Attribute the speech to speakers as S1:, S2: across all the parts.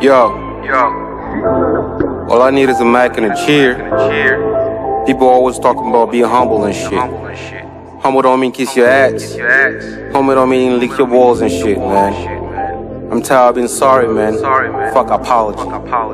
S1: Yo, all I need is a mic and a cheer. People always talking about being humble and shit. Humble don't mean kiss your ass. Humble don't mean lick your balls and shit, man. I'm tired of being sorry, man. Fuck apology.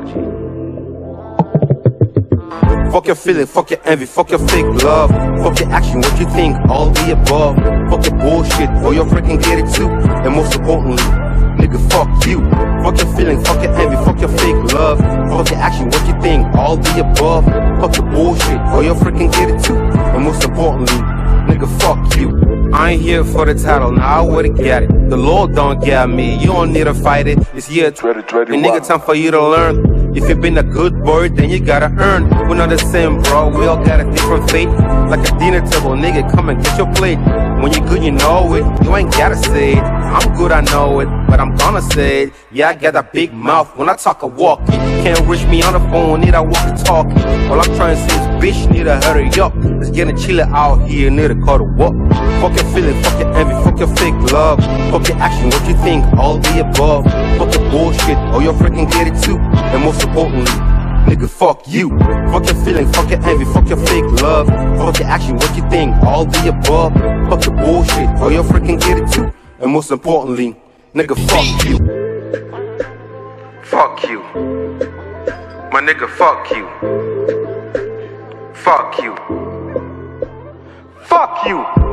S1: Fuck your feeling, fuck your envy, fuck your fake love. Fuck your action, what you think, all the above. Fuck your bullshit, or you'll freaking get it too. And most importantly, nigga, fuck you. Fuck your feeling, fuck your envy, fuck your fake love. Fuck your action, what you think, all the above. Fuck your bullshit, or you'll freaking get it too. And most importantly, nigga, fuck you. I ain't here for the title, now I would've get it. The Lord don't get me, you don't need to fight it. It's year 2020, and nigga, time for you to learn. If you been a good boy, then you gotta earn. We're not the same, bro, we all got a different fate. Like a dinner table, nigga, come and get your plate. When you good, you know it, you ain't gotta say it. I'm good, I know it, but I'm gonna say it. Yeah, I got a big mouth, when I talk I walk it. Can't reach me on the phone, need I walk and talk it. All I'm trying to say is, bitch, need to hurry up. It's getting chilly out here, need to call the walk. Fuck your feeling, fuck your envy, fuck your fake love. Fuck your action, what you think, all the above. Fuck your bullshit, or you'll freaking get it too. And most importantly, nigga, fuck you. Fuck your feeling, fuck your envy, fuck your fake love. Fuck your action, what you think, all the above. Fuck your bullshit, or you'll freaking get it too. And most importantly, nigga, fuck you. Fuck you. My nigga, fuck you. Fuck you. Fuck you.